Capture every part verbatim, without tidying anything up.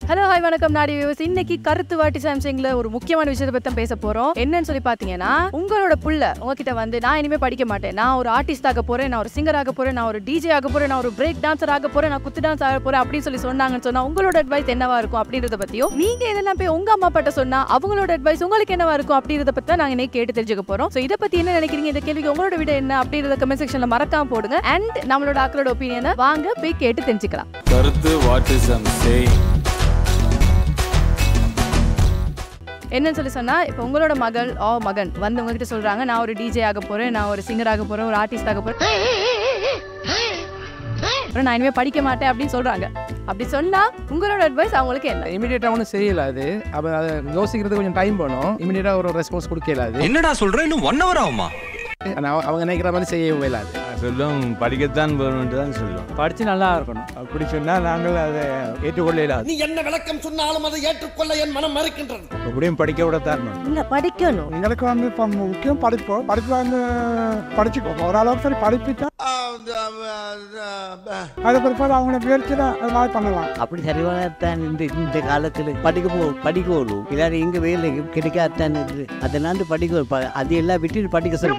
Hello hi வணக்கம் நாடி viewers. இன்னைக்கு கருத்து வாட்டி சாம்சங்ல ஒரு முக்கியமான விஷயத்தை பத்தி பேச போறோம். என்னன்னு சொல்லி பாத்தீங்கன்னா, உங்களோட புள்ள உங்ககிட்ட வந்து நான் இனிமே படிக்க மாட்டேன், நான் ஒரு ஆர்டிஸ்ட் ஆக போறேன், நான் ஒரு சிங்கர் ஆக போறேன், நான் ஒரு டிஜே ஆக போறேன், நான் ஒரு பிரேக் டான்சர் ஆக போறேன், நான் குத்து டான்ஸ் ஆக போறேன் அப்படின்னு சொல்லி சொன்னாங்கன்னு சொன்னா உங்களோட அட்வைஸ் என்னவா இருக்கும் அப்படின்றத பத்தியும், நீங்க இதெல்லாம் போய் உங்க அம்மா அப்பாட்ட சொன்னா அவங்களோட அட்வைஸ் உங்களுக்கு என்னவா இருக்கும் அப்படின்றத பத்தி தான் நாங்க இன்னைக்கு கேட்டு தெரிஞ்சுக்க போறோம். சோ இத பத்தி என்ன நினைக்கிறீங்க, இந்த கேள்விக்கு உங்களோட விட என்ன அப்படின்றத கமெண்ட் செக்ஷன்ல மறக்காம போடுங்க. அண்ட் நம்மளோட ஆக்களோட ஒப்பீனியனை வாங்க போய் கேட்டு தெரிஞ்சுக்கலாம். கருத்து வாட்டி சாம்சங் என்னன்னு சொல்லி சொன்னா, இப்போ உங்களோட மகள் ஆ மகன் வந்து உங்ககிட்ட சொல்றாங்க, நான் ஒரு டிஜே ஆக போறேன், நான் ஒரு சிங்கர் ஆக போறேன், ஒரு ஆர்டிஸ்ட் ஆக போறேன், நான் இனிமே படிக்க மாட்டேன் அப்படின்னு சொல்றாங்க. அப்படி சொன்னா உங்களோட அட்வைஸ் அவங்களுக்கு என்ன? இமிடியேட்டா ஒன்றும் செய்யல. அது அப்போ அதை யோசிக்கிறது கொஞ்சம் டைம் பண்ணும். இமிடியேட்டா ஒரு ரெஸ்பான்ஸ் கொடுக்கல. அது என்னடா சொல்றேன், இன்னும் ஒன் ஹவர் ஆகுமா? அவங்க நினைக்கிற மாதிரி செய்யவே இல்லாது. சொல்லும் படிக்கத்தான் போகணுன்ட்டு தான் சொல்லுவோம். படிச்சு நல்லா இருக்கணும் அப்படி சொன்னா நாங்கள் அதை ஏற்றுக்கொள்ள இல்லாது. நீ என்ன விளக்கம் சொன்னாலும் அதை ஏற்றுக்கொள்ள என் மனம் மறுக்கின்றது. அப்படியும் படிக்க விட தரணும். இல்ல படிக்கணும். எங்களுக்கு வந்து இப்போ முக்கியம் படிப்போம். படிப்பு வந்து படிச்சுக்கோ ஓரளவுக்கு சரி படிப்பிட்டா அதை பிற்பாடு அவங்கள முயற்சியில் அது மாதிரி பண்ணலாம். அப்படி சரிவானத்தான் இந்த இந்த காலத்தில் படிக்க போ படிக்க வரும். எல்லாரும் எங்க வேலை கிடைக்காதான் இருக்குது. அதனால படிக்க அது எல்லாம் விட்டு படிக்க சொல்லி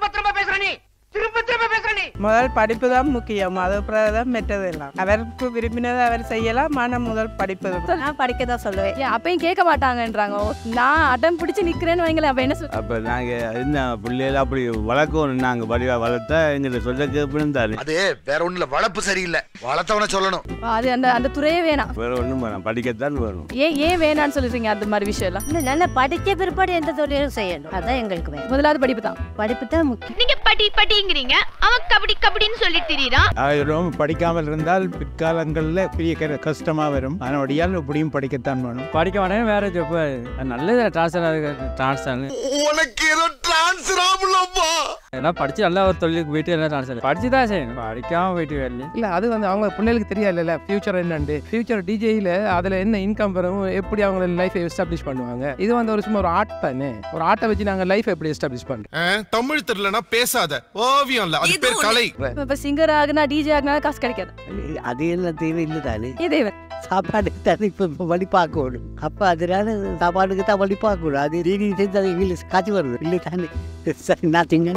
முதல் படிப்பு தான் முக்கியம். அது தான் மெட்டதெல்லாம் அவருக்கு விரும்பினதை அவர் செய்யலாம். மன முதல் படிப்பு நான் படிக்க தான் சொல்லுவேன். அப்பயும் கேட்க மாட்டாங்கன்றாங்க. நான் அடம் பிடிச்சி நிக்கிறேன்னு வைங்களேன். அப்ப என்ன சொல்ல, அப்ப நாங்க என்ன பிள்ளைகள் அப்படி வளர்க்கணும். நாங்க படிவா வளர்த்தா எங்களை சொல்ல கேட்பு. அது வேற ஒண்ணுல வளர்ப்பு சரியில்லை, வளர்த்தவன சொல்லணும். அது அந்த அந்த துறையே வேணாம். வேற ஒண்ணும் வேணாம், படிக்கத்தான் வேணும். ஏன் ஏன் வேணான்னு சொல்லிடுறீங்க அந்த மாதிரி விஷயம் எல்லாம்? இல்ல நல்லா படிக்க பிற்பாடு எந்த தொழிலும் செய்யணும். அதான் எங்களுக்கு வேணும். முதலாவது படிப்பு தான். படிப்பு தான் முக்கியம். நீங்க படி படிங்கிறீங்க, அவன் கபடி கபடின்னு சொல்லிட்டு திரிறான். படிக்காமல் இருந்தால் பிற்காலங்கள்ல பெரிய கஷ்டமா வரும். அதனால இப்படியும் படிக்கத்தான் வேணும். படிக்க மாட்டேன் வேற ஜாப் நல்ல டிரான்ஸ்ஃபர் டிரான்ஸ்ஃபர் உனக்கு ஏதோ டிரான்ஸ்ஃபர் ஆகலப்பா. எல்லாம் படிச்சு நல்லா ஒரு தொழிலுக்கு போயிட்டு எல்லாம் டிரான்ஸ்ஃபர் படிச்சு தான் செய்யணும். படிக்காம போயிட்டு வரல. இல்ல அது வந்து அவங்க பிள்ளைகளுக்கு தெரியாது இல்ல ஃபியூச்சர் என்னண்டு. ஃபியூச்சர் டிஜேல அதுல என்ன இன்கம் வரும், எப்படி அவங்க லைஃபை எஸ்டாப்ளிஷ் பண்ணுவாங்க. இது வந்து ஒரு சும்மா ஒரு ஆர்ட் தானே. ஒரு ஆர்ட்டை வச்சு நாங்க லைஃப் எப்படி எஸ்டாப்ளிஷ் பண்றோம். தமிழ் தெரியலனா பேசாத, ஓவியம் இல்ல அது பேர் கலை. இப்ப சிங்கர் ஆகுனா டிஜே ஆகுனா காசு கிடைக்காது. அது எல்லாம் தேவை இல்லை தானே. இதே சாப்பாடுக்கு தானே இப்ப வழி பார்க்கணும். அப்ப அதனால சாப்பாடுக்கு தான் வழி பார்க்கணும். அது ரீதி செஞ்சு அது இங்கிலீஷ் காட்சி வருது இல்லை தானே. சரி நான் திங்க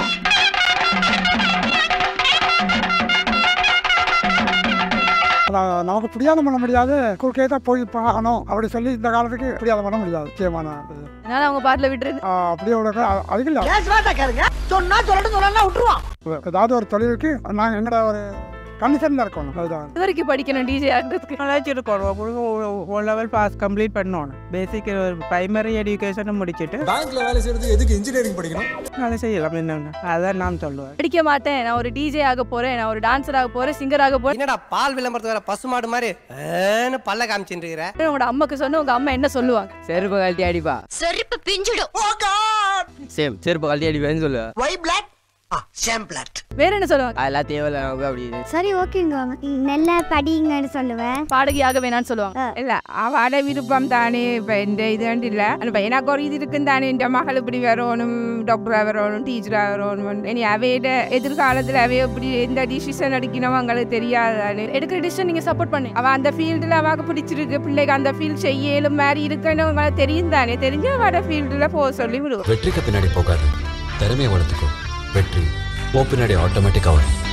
நமக்கு புரியாத பண்ண முடியாது. குறுக்கே தான் போய் பார்க்கணும் அப்படி சொல்லி இந்த காலத்துக்கு புரியாத பண்ண முடியாது. நிச்சயமான அதனால அவங்க பாட்டில் விட்டுருது. அப்படியே அதுக்கு இல்லை சொன்னா சொல்லணும் சொல்லலாம் விட்டுருவான். ஏதாவது ஒரு தொழிலுக்கு நாங்கள் எங்கட ஒரு கண்டிஷன்ல இருக்கணும். அதுதான் இது வரைக்கும் படிக்கணும் டிஜே ஆகிறதுக்கு. ஓ லெவல் பாஸ் கம்ப்ளீட் பண்ணணும். பேசிக் பிரைமரி எஜுகேஷனை முடிச்சுட்டு பேங்க்ல வேலை செய்யறது எதுக்கு இன்ஜினியரிங் படிக்கணும்? வேலை செய்யலாம். என்னன்னா அதான் நான் சொல்லுவேன். படிக்க மாட்டேன், நான் ஒரு டிஜே ஆக போறேன், நான் ஒரு டான்சர் ஆக போறேன், சிங்கர் ஆக போறேன். என்னடா பால் விளம்பரத்து வேற பசுமாடு மாதிரி பல்ல காமிச்சிட்டு இருக்கிற. உங்களோட அம்மாக்கு சொன்ன உங்க அம்மா என்ன சொல்லுவாங்க? செருப்பு கழட்டி அடிப்பா. செருப்பு பிஞ்சிடும். சேம் செருப்பு கழட்டி அடிப்பேன்னு சொல்லுவேன். ஒய் பிளாக் ஷாம்பிளாட். வேற என்ன சொல்லுவாங்க? அதெல்லாம் தேவையில்ல அப்படி. சரி ஓகேங்க, நல்லா படிங்கன்னு சொல்லுவேன். பாடகியாக வேணான்னு சொல்லுவாங்க. இல்ல அவட விருப்பம் தானே. இப்ப இந்த இது இல்ல எனக்கு ஒரு இது இருக்குன்னு தானே. இந்த மகள் இப்படி வரணும், டாக்டரா வரணும், டீச்சரா வரணும். இனி அவையிட எதிர்காலத்துல அவைய இப்படி எந்த டிசிஷன் எடுக்கணும் அவங்களுக்கு தெரியாது. எடுக்கிற டிசிஷன் நீங்க சப்போர்ட் பண்ணி அவ அந்த ஃபீல்டுல அவக்கு பிடிச்சிருக்கு, பிள்ளைக்கு அந்த ஃபீல்ட் செய்யலும் மாதிரி இருக்குன்னு உங்களுக்கு தெரியும் தானே. தெரிஞ்சு அவட ஃபீல்டுல போக சொல்லி விடுவோம். வெற்றிக்கு பின்னாடி போகாது, திறமையை வளர்த்துக்கோ. வெற்றி ஓ பின்னாடி ஆட்டோமேட்டிக்கா வரும்.